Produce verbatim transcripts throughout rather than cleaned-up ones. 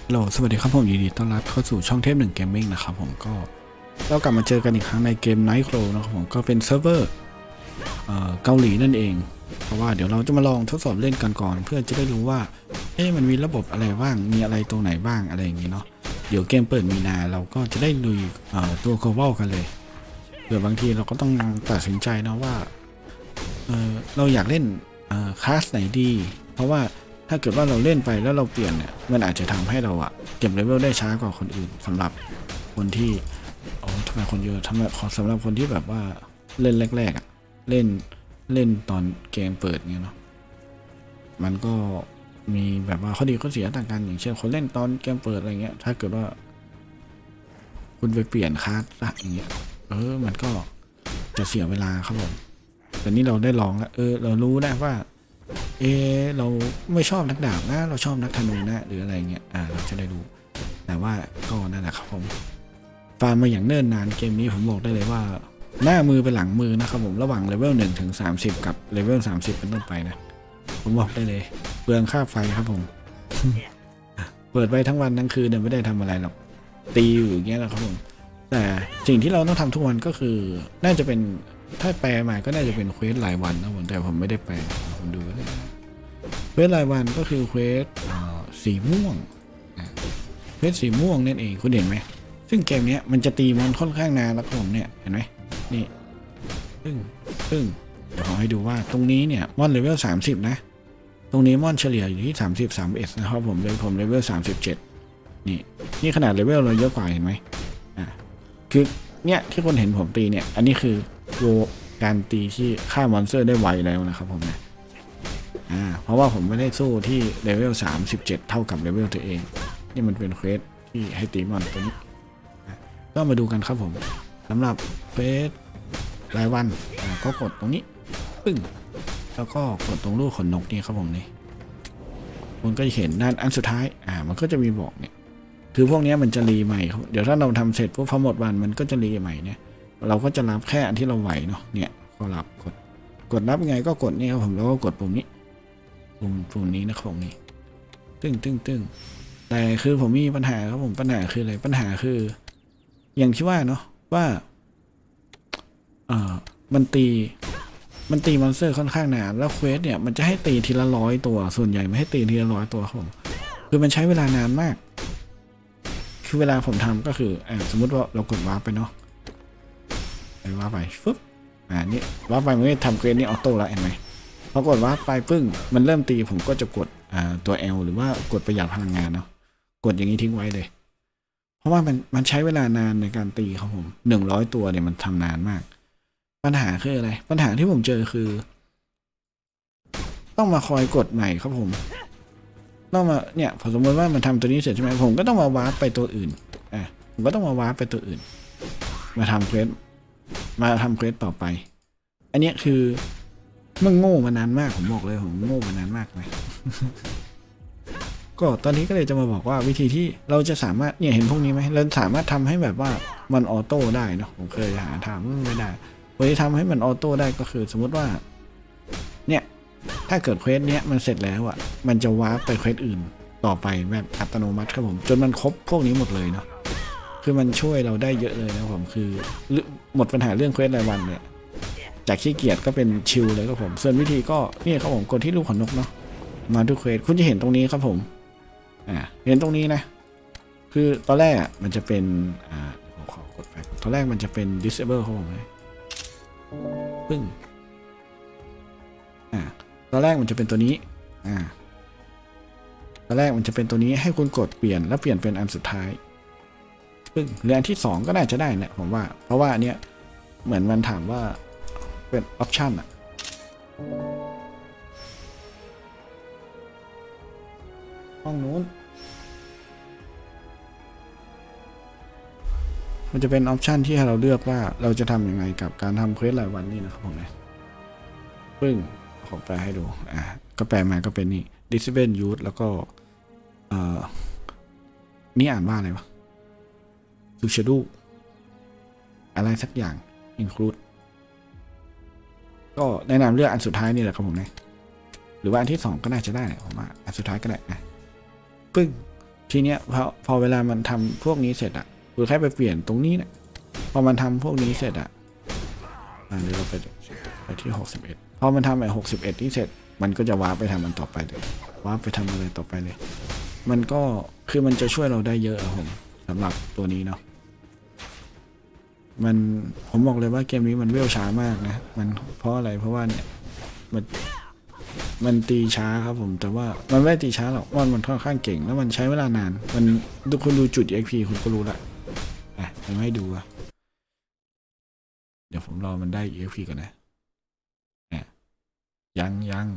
ฮัลโหลสวัสดีครับผมยินดีต้อนรับเข้าสู่ช่องเทพหนึ่งเกมมิ่งนะครับผมก็เรากลับมาเจอกันอีกครั้งในเกม Night Crow นะครับผมก็เป็นเซิร์ฟเวอร์เกาหลีนั่นเองเพราะว่าเดี๋ยวเราจะมาลองทดสอบเล่นกันก่อนเพื่อจะได้รู้ว่าเอ๊ะมันมีระบบอะไรบ้างมีอะไรตรงไหนบ้างอะไรอย่างนี้เนาะเดี๋ยวเกมเปิดมีนาเราก็จะได้ลุยตัว global กันเลยเดี๋ยวบางทีเราก็ต้องตัดสินใจนะว่าเออเราอยากเล่นคลาสไหนดีเพราะว่าถ้าเกิดว่าเราเล่นไปแล้วเราเปลี่ยนเนี่ยมันอาจจะทำให้เราอะเก็บเลเวลได้ช้ากว่าคนอื่นสำหรับคนที่โอ้ทำไมคนเยอะทำไมสำหรับคนที่แบบว่าเล่นแรกๆอะเล่นเล่นตอนเกมเปิดเงี้ยเนาะมันก็มีแบบว่าข้อดีข้อเสียต่างกันอย่างเช่นคนเล่นตอนเกมเปิดอะไรเงี้ยถ้าเกิดว่าคุณไปเปลี่ยนคลาสอย่างเงี้ยเออมันก็จะเสียเวลาครับผมแต่นี่เราได้ลองแล้วเออเรารู้ได้ว่าเออเราไม่ชอบนักดาบนะเราชอบนักธนูนะหรืออะไรเงี้ยอ่าเราจะได้รู้แต่ว่าก็นั่นแหละครับผมฟาร์มมาอย่างเนิ่นนานเกมนี้ผมบอกได้เลยว่าหน้ามือเป็นหลังมือนะครับผมระหว่างเลเวลหนึ่งถึงสามสิบกับเลเวลสามสิบเป็นต้นไปนะผมบอกได้เลยเปลืองค่าไฟครับผม เปิดไปทั้งวันทั้งคืนเนี่ยไม่ได้ทำอะไรหรอกตีอยู่อย่างเงี้ยแหละครับผมแต่สิ่งที่เราต้องทำทุกวันก็คือน่าจะเป็นถ้าแปลมาก็น่าจะเป็นเควสรายวันนะผมแต่ผมไม่ได้แปลผมดูเลยเควสรายวันก็คือเควสสีม่วงเควสสีม่วงนั่นเองคุณเห็นไหมซึ่งเกมนี้มันจะตีมอนค่อนข้างนานแล้วครับผมเนี่ยเห็นไหมนี่ซึ่งซึ่งเดี๋ยวขอให้ดูว่าตรงนี้เนี่ยมอนเลเวลสามสิบนะตรงนี้มอนเฉลี่ยอยู่ที่สามสิบ สามสิบเอ็ดนะครับผมเลยผมเลเวลสามสิบเจ็ดนี่นี่ขนาดเลเวลเราเยอะกว่าเห็นไหมอ่าคือเนี่ยที่คนเห็นผมตีเนี่ยอันนี้คือโลการตีที่ฆ่ามอนสเตอร์ได้ไวแล้วนะครับผมเนี่ยอ่าเพราะว่าผมไม่ได้สู้ที่เลเวลสามสิบเจ็ดเท่ากับเลเวลตัวเองนี่มันเป็นเควสที่ให้ตีมอนตัวนี้ก็มาดูกันครับผมสำหรับเควสรายวันอ่าก็กดตรงนี้ปึ้งแล้วก็กดตรงรูปขนนกนี่ครับผมนี่คุณก็จะเห็นด้านอันสุดท้ายอ่ามันก็จะมีบอกเนี่ยคือพวกนี้มันจะรีใหม่ครับเดี๋ยวถ้าเราทำเสร็จพวกพอหมดวันมันก็จะรีใหม่เนี่ยเราก็จะรับแค่อันที่เราไหวเนาะเนี่ยก็รับกดกดรับยังไงก็กดนี่ครับผมแล้วก็กดปุ่มนี้ปุ่มปุ่มนี้นะของนี้ตึ้งตึ้งตึ้งแต่คือผมมีปัญหาครับผมปัญหาคืออะไรปัญหาคืออย่างที่ว่าเนาะว่าเอ่อมันตีมันตีมอนสเตอร์ค่อนข้างนานแล้วเควสเนี่ยมันจะให้ตีทีละร้อยตัวส่วนใหญ่ไม่ให้ตีทีละร้อยตัวครับผมคือมันใช้เวลานานมากคือเวลาผมทำก็คืออ่าสมมติว่าเรากดวาร์ปไปเนาะไปวาร์ปไปฟึ๊บอ่านี่วาร์ปไปมันไม่ทำเควสนี่ออโต้แล้วเห็นไหมพอกดวาร์ปไปปึ้งมันเริ่มตีผมก็จะกดอ่าตัว L หรือว่ากดประหยัดพลังงานเนาะกดอย่างนี้ทิ้งไว้เลยเพราะว่ามันมันใช้เวลานานในการตีครับผมหนึ่งร้อยตัวเนี่ยมันทำนานมากปัญหาคืออะไรปัญหาที่ผมเจอคือต้องมาคอยกดใหม่ครับผมต้องมาเนี่ยพอสมมติว่ามันทำตัวนี้เสร็จใช่ไหมผมก็ต้องมาวาร์ปไปตัวอื่นอ่ะผมก็ต้องมาวาร์ปไปตัวอื่นมาทำเควสมาทำเควสต่อไปอันนี้คือมันโง่มานานมากผมบอกเลยผมโง่มานานมากเลย ก็ตอนนี้ก็เลยจะมาบอกว่าวิธีที่เราจะสามารถเนี่ยเห็นพวกนี้ไหมเราสามารถทำให้แบบว่ามันออโต้ได้เนาะผมเคยหาทำไม่ได้วิธีทำให้มันออโต้ได้ก็คือสมมติว่าเนี่ยถ้าเกิดเควสเนี้ยมันเสร็จแล้วอ่ะมันจะวาร์ปไปเควสอื่นต่อไปแบบอัตโนมัติครับผมจนมันครบพวกนี้หมดเลยเนาะคือมันช่วยเราได้เยอะเลยนะผมคือหมดปัญหาเรื่องเควสรายวันเนี่ยจากขี้เกียจก็เป็นชิลเลยครับผมส่วนวิธีก็นี่ครับผมกดที่รูปขนนกเนาะมาทุกเควสคุณจะเห็นตรงนี้ครับผมอ่าเห็นตรงนี้นะคือตอนแรกอ่ะมันจะเป็นอ่าขอกดไปตอนแรกมันจะเป็น disable ครับผมเลยปึ้งอ่าตอนแรกมันจะเป็นตัวนี้อ่าตอนแรกมันจะเป็นตัวนี้ให้คุณกดเปลี่ยนแล้วเปลี่ยนเป็นอันสุดท้ายปึ้งหรืออันที่สองก็น่าจะได้แหละผมว่าเพราะว่าอันเนี้ยเหมือนมันถามว่าเป็นออปชั่นอ่ะห้องนู้นมันจะเป็นออปชันที่ให้เราเลือกว่าเราจะทำยังไงกับการทำเควสรายวันนี่นะครับผมนะปึ้งขอแปลให้ดูอ่าก็แปลมาก็เป็นนี่ disable use แล้วก็เอ่อนี่อ่านว่าอะไรวะ sushadu อะไรสักอย่าง include ก็แนะนำเลือกอันสุดท้ายนี่แหละครับผมนะหรือว่าอันที่สองก็น่าจะได้ผมว่าอันสุดท้ายก็ได้นะปึ้งทีเนี้ยพอพอเวลามันทำพวกนี้เสร็จอะคือแค่ไปเปลี่ยนตรงนี้เนี่ยพอมันทำพวกนี้เสร็จอะอ่าเดี๋ยวเราไปไปที่หกสิบเอ็ดพอมันทำไอ้หกสิบเอ็ดที่เสร็จมันก็จะวาร์ปไปทำมันต่อไปเลยวาร์ปไปทำอะไรต่อไปเลยมันก็คือมันจะช่วยเราได้เยอะอะผมสำหรับตัวนี้เนาะมันผมบอกเลยว่าเกมนี้มันเวลช้ามากนะมันเพราะอะไรเพราะว่าเนี่ยมันมันตีช้าครับผมแต่ว่ามันไม่ตีช้าหรอกมันมันค่อนข้างเก่งแล้วมันใช้เวลานานมันดูคุณดูจุด อี เอ็กซ์ พี คุณก็รู้ละอ่ะผมให้ดูอะเดี๋ยวผมรอมันได้ อี เอ็กซ์ พี ก่อนนะเนี่ยยังยัง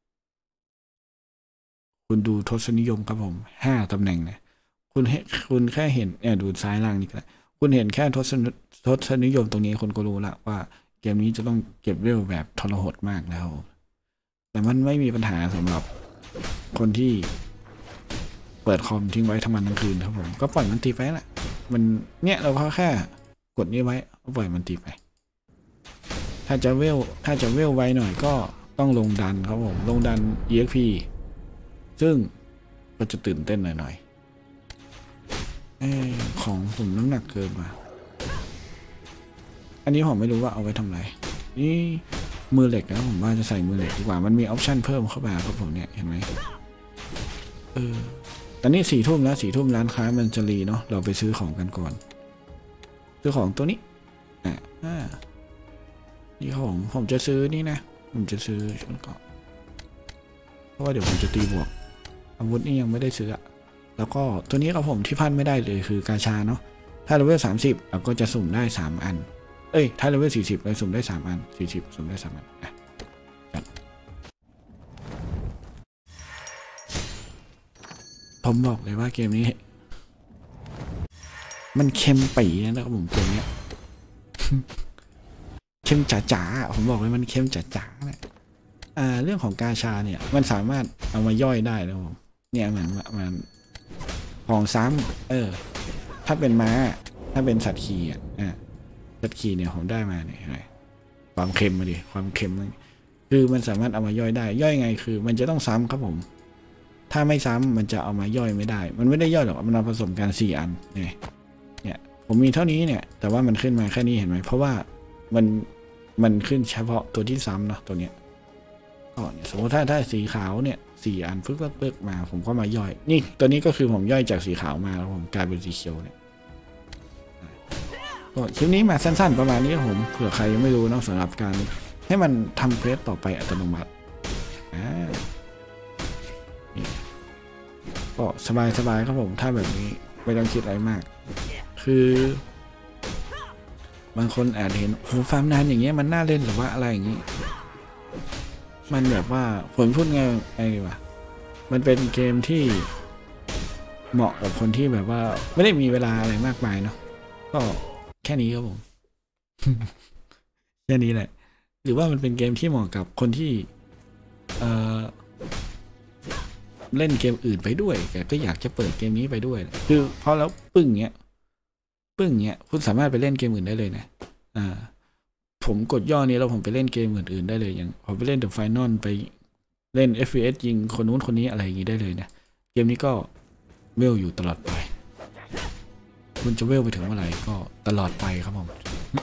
คุณดูทศนิยมครับผมห้าตำแหน่งนะคุณเห็นคุณแค่เห็นเนี่ยดูซ้ายล่างนี่ก็ได้คุณเห็นแค่ทศทศนิยมตรงนี้คนก็รู้ละว่าเกมนี้จะต้องเก็บเวลแบบทรหดมากแล้วแต่มันไม่มีปัญหาสำหรับคนที่เปิดคอมทิ้งไว้ทั้งวันทั้งคืนครับผมก็ปล่อยมันตีไปแหละมันเนี่ยเราก็แค่กดนี้ไว้ปล่อยมันตีไปถ้าจะเวลถ้าจะเวลไว้หน่อยก็ต้องลงดันครับผมลงดัน อี เอ็กซ์ พี ซึ่งก็จะตื่นเต้นหน่อยๆเออของผมน้ำหนักเกินมาอันนี้ผมไม่รู้ว่าเอาไว้ทำอะไรนี่มือเหล็กนะผมว่าจะใส่มือเหล็กดีกว่ามันมีออปชั่นเพิ่มเข้ามาครับผมเนี่ยเห็นไหมเออตอนนี้สี่ทุ่มแล้วสี่ทุ่มร้านค้ามันจะรีเนาะเราไปซื้อของกันก่อนซื้อของตัวนี้อ่านี่ของผมจะซื้อนี่นะผมจะซื้อชุดเกราะเพราะว่าเดี๋ยวผมจะตีบวกอาวุธนี่ยังไม่ได้ซื้ออะแล้วก็ตัวนี้ครับผมที่พลาดไม่ได้เลยคือกาชาเนาะถ้าเลเวลสามสิบเราก็จะสุ่มได้สามอันเอ้ยถ้าเลเวลสี่สิบเราสุ่มได้สามอันสี่สิบสุ่มได้สามอันอ่ะผมบอกเลยว่าเกมนี้มันเค็มปีนะครับผมเกมนี้เค็มจ๋าๆผมบอกเลยมันเค็มจ๋าๆเนี่ยอ่าเรื่องของกาชาเนี่ยมันสามารถเอามาย่อยได้แล้วผมเนี่ยเหมือนมันของซ้ำเออถ้าเป็นม้าถ้าเป็นสัตว์ขี่อ่ะอ่าสัตว์ขี่เนี่ยผมได้มาเนี่ยความเค็มมาดิความเค็มคือมันสามารถเอามาย่อยได้ย่อยไงคือมันจะต้องซ้ำครับผมถ้าไม่ซ้ำมันจะเอามาย่อยไม่ได้มันไม่ได้ย่อยหรอกมันมาผสมกันสี่อันเนี่ยเนี่ยผมมีเท่านี้เนี่ยแต่ว่ามันขึ้นมาแค่นี้เห็นไหมเพราะว่ามันมันขึ้นเฉพาะตัวที่ซ้ำเนาะตัวเนี้ยก็สมมติถ้าถ้าสีขาวเนี่ยสี่อันฟึกฟึกฟึกมาผมก็มาย่อยนี่ตัวนี้ก็คือผมย่อยจากสีขาวมาแล้วผมกลายเป็นสีเขียวเนี่ยก็คลิปนี้มาสั้นๆประมาณนี้ผมเผื่อใครยังไม่รู้เนาะสำหรับการให้มันทำเควสต่อไปอัตโนมัติอ่าก็สบายๆครับผมถ้าแบบนี้ไม่ต้องคิดอะไรมากคือบางคนอาจเห็นโหฟาร์มนานอย่างเงี้ยมันน่าเล่นหรือว่าอะไรอย่างงี้มันแบบว่าผมพูดไงไอ้วะมันเป็นเกมที่เหมาะกับคนที่แบบว่าไม่ได้มีเวลาอะไรมากมายเนาะก็แค่นี้ครับผม แค่นี้แหละหรือว่ามันเป็นเกมที่เหมาะกับคนที่เอ่อเล่นเกมอื่นไปด้วยแต่ก็อยากจะเปิดเกมนี้ไปด้วยคือพอแล้วปึ้งเงี้ยปึ้งเงี้ยคุณสามารถไปเล่นเกมอื่นได้เลยนะอ่าผมกดย่อนี้แล้วผมไปเล่นเกมอื่นๆได้เลยอย่างผมไปเล่น The Final ไปเล่น เอฟ พี เอส ยิงคนนู้นคนนี้อะไรอย่างงี้ได้เลยนะเกมนี้ก็เวลอยู่ตลอดไปคุณจะเวลไปถึงเมื่อไหร่ก็ตลอดไปครับผม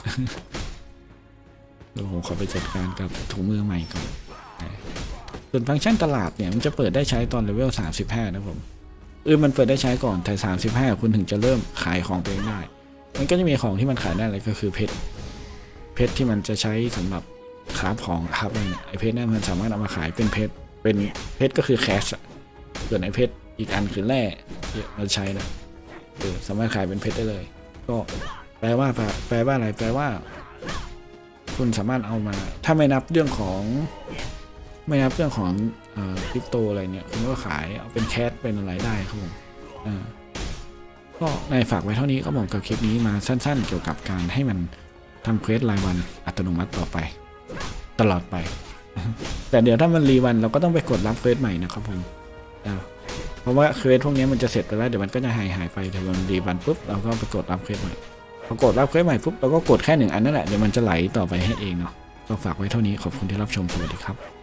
เดี๋ยวผมขอไปจัดการกับถุงมือใหม่ก่อนส่วนฟังก์ชันตลาดเนี่ยมันจะเปิดได้ใช้ตอนเลเวลสามสิบห้านะผมเออมันเปิดได้ใช้ก่อนแต่สามสิบห้าคุณถึงจะเริ่มขายของตัวเองได้มันก็จะมีของที่มันขายได้เลยก็คือเพชรเพชรที่มันจะใช้สำหรับคราฟของครับเนี่ยไอเพชรนั่นมันสามารถเอามาขายเป็นเพชรเป็นเพชรก็คือแคชส่วนไอเพชรอีกอันคือแร่ที่เราใช้นะเออสามารถขายเป็นเพชรได้เลยก็แปลว่าแปลว่าอะไรแปลว่าคุณสามารถเอามาถ้าไม่นับเรื่องของไม่นับเรื่องของคริปโตอะไรเนี่ยคุณก็ขายเอาเป็นแคชเป็นอะไรได้ครับผมก็ในฝากไว้เท่านี้ก็บอกกับคลิปนี้มาสั้นๆเกี่ยวกับการให้มันทำเควสรายวันอัตโนมัติต่อไปตลอดไป แต่เดี๋ยวถ้ามันรีวันเราก็ต้องไปกดรับเควสใหม่นะครับผมเพราะว่าเควสพวกนี้มันจะเสร็จไปแล้วเดี๋ยวมันก็จะหายหายไปแต่มันรีวันปุ๊บเราก็ไปกดรับเควสใหม่พอกดรับเควสใหม่ปุ๊บเราก็กดแค่หนึ่งอันนั่นแหละเดี๋ยวมันจะไหลต่อไปให้เองเนาะก็ฝากไว้เท่านี้ขอบคุณที่รับชมสวัสดีครับ